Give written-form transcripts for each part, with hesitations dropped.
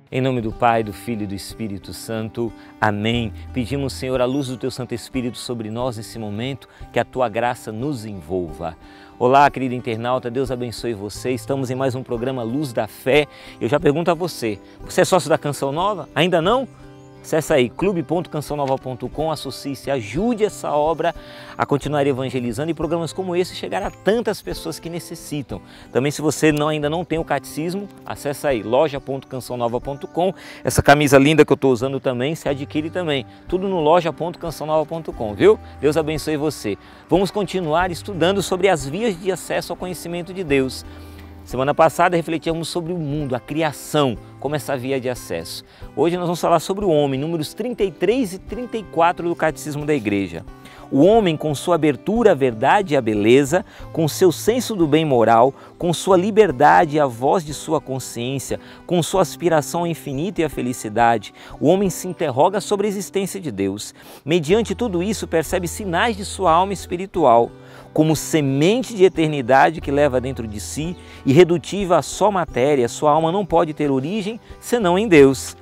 Em nome do Pai, do Filho e do Espírito Santo. Amém. Pedimos, Senhor, a luz do Teu Santo Espírito sobre nós nesse momento, que a Tua graça nos envolva. Olá, querido internauta, Deus abençoe você. Estamos em mais um programa Luz da Fé. Eu já pergunto a você, você é sócio da Canção Nova? Ainda não? Acesse aí clube.cançãonova.com, associe-se, ajude essa obra a continuar evangelizando e programas como esse chegar a tantas pessoas que necessitam. Também, se você ainda não tem o catecismo, acesse aí loja.cançãonova.com. Essa camisa linda que eu estou usando também, se adquire também. Tudo no loja.cançãonova.com, viu? Deus abençoe você. Vamos continuar estudando sobre as vias de acesso ao conhecimento de Deus. Semana passada refletimos sobre o mundo, a criação, como essa via de acesso. Hoje nós vamos falar sobre o homem, números 33 e 34 do Catecismo da Igreja. O homem, com sua abertura à verdade e à beleza, com seu senso do bem moral, com sua liberdade e a voz de sua consciência, com sua aspiração ao infinito e à felicidade, o homem se interroga sobre a existência de Deus. Mediante tudo isso, percebe sinais de sua alma espiritual, como semente de eternidade que leva dentro de si, irredutível a só matéria, sua alma não pode ter origem senão em Deus.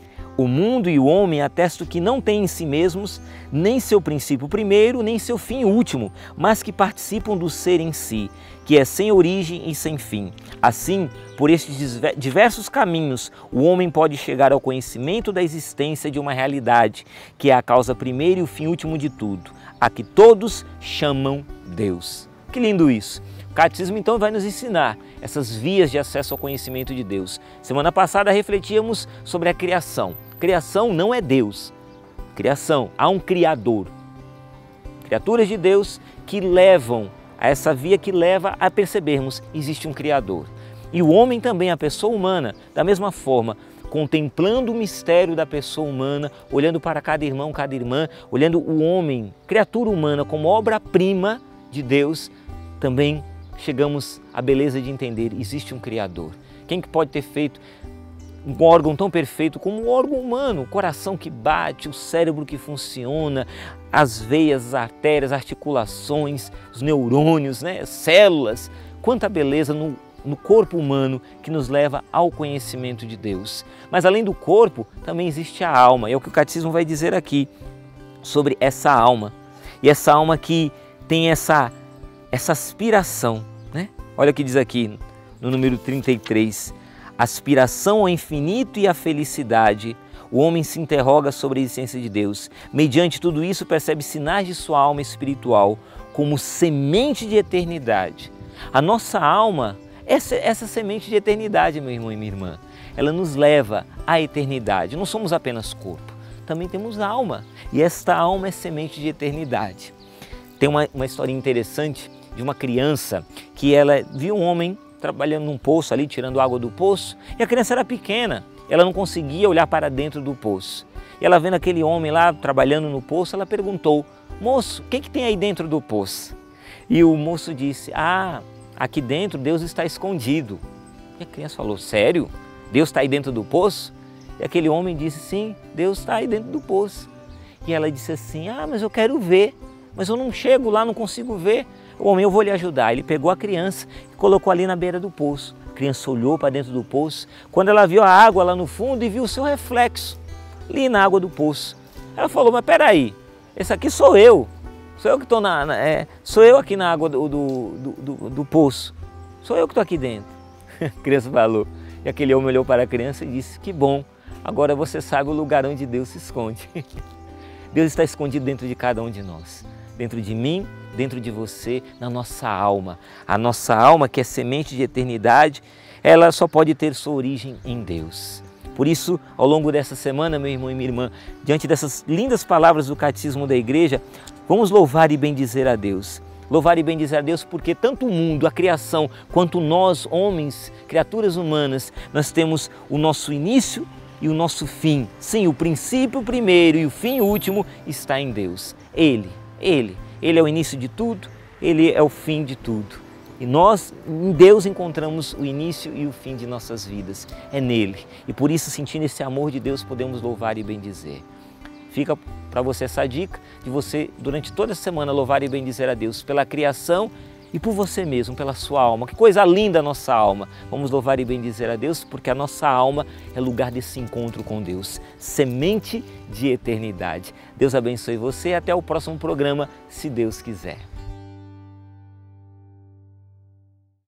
O mundo e o homem atestam que não têm em si mesmos nem seu princípio primeiro, nem seu fim último, mas que participam do ser em si, que é sem origem e sem fim. Assim, por estes diversos caminhos, o homem pode chegar ao conhecimento da existência de uma realidade, que é a causa primeira e o fim último de tudo, a que todos chamam Deus. Que lindo isso! O Catecismo então vai nos ensinar essas vias de acesso ao conhecimento de Deus. Semana passada refletíamos sobre a criação. Criação não é Deus. Criação, há um Criador. Criaturas de Deus que levam a essa via que leva a percebermos que existe um Criador. E o homem também, a pessoa humana, da mesma forma, contemplando o mistério da pessoa humana, olhando para cada irmão, cada irmã, olhando o homem, criatura humana, como obra-prima de Deus, também chegamos à beleza de entender, existe um Criador. Quem que pode ter feito um órgão tão perfeito como o órgão humano? O coração que bate, o cérebro que funciona, as veias, as artérias, as articulações, os neurônios, né? Células. Quanta beleza no corpo humano que nos leva ao conhecimento de Deus. Mas além do corpo, também existe a alma. É o que o Catecismo vai dizer aqui sobre essa alma. E essa alma que tem essa aspiração, né? Olha o que diz aqui no número 33. Aspiração ao infinito e à felicidade. O homem se interroga sobre a existência de Deus. Mediante tudo isso, percebe sinais de sua alma espiritual como semente de eternidade. A nossa alma, essa semente de eternidade, meu irmão e minha irmã, ela nos leva à eternidade. Não somos apenas corpo, também temos alma. E esta alma é semente de eternidade. Tem uma história interessante de uma criança que ela viu um homem trabalhando num poço ali, tirando água do poço, e a criança era pequena, ela não conseguia olhar para dentro do poço. E ela vendo aquele homem lá trabalhando no poço, ela perguntou: moço, o que tem aí dentro do poço? E o moço disse: aqui dentro Deus está escondido. E a criança falou: sério? Deus está aí dentro do poço? E aquele homem disse: sim, Deus está aí dentro do poço. E ela disse assim: mas eu quero ver, mas eu não chego lá, não consigo ver. O homem: eu vou lhe ajudar. Ele pegou a criança e colocou ali na beira do poço. A criança olhou para dentro do poço. Quando ela viu a água lá no fundo e viu o seu reflexo ali na água do poço, ela falou: mas peraí, esse aqui sou eu. Sou eu que estou sou eu aqui na água do poço. Sou eu que estou aqui dentro. A criança falou. E aquele homem olhou para a criança e disse: que bom, agora você sabe o lugar onde Deus se esconde. Deus está escondido dentro de cada um de nós. Dentro de mim, dentro de você, na nossa alma. A nossa alma, que é semente de eternidade, ela só pode ter sua origem em Deus. Por isso, ao longo dessa semana, meu irmão e minha irmã, diante dessas lindas palavras do Catecismo da Igreja, vamos louvar e bendizer a Deus. Louvar e bendizer a Deus porque tanto o mundo, a criação, quanto nós, homens, criaturas humanas, nós temos o nosso início e o nosso fim. Sim, o princípio primeiro e o fim último está em Deus. Ele é o início de tudo, Ele é o fim de tudo. E nós, em Deus, encontramos o início e o fim de nossas vidas. É nele. E por isso, sentindo esse amor de Deus, podemos louvar e bendizer. Fica para você essa dica de você, durante toda a semana, louvar e bendizer a Deus pela criação e por você mesmo, pela sua alma. Que coisa linda a nossa alma. Vamos louvar e bendizer a Deus, porque a nossa alma é lugar desse encontro com Deus, semente de eternidade. Deus abençoe você e até o próximo programa, se Deus quiser.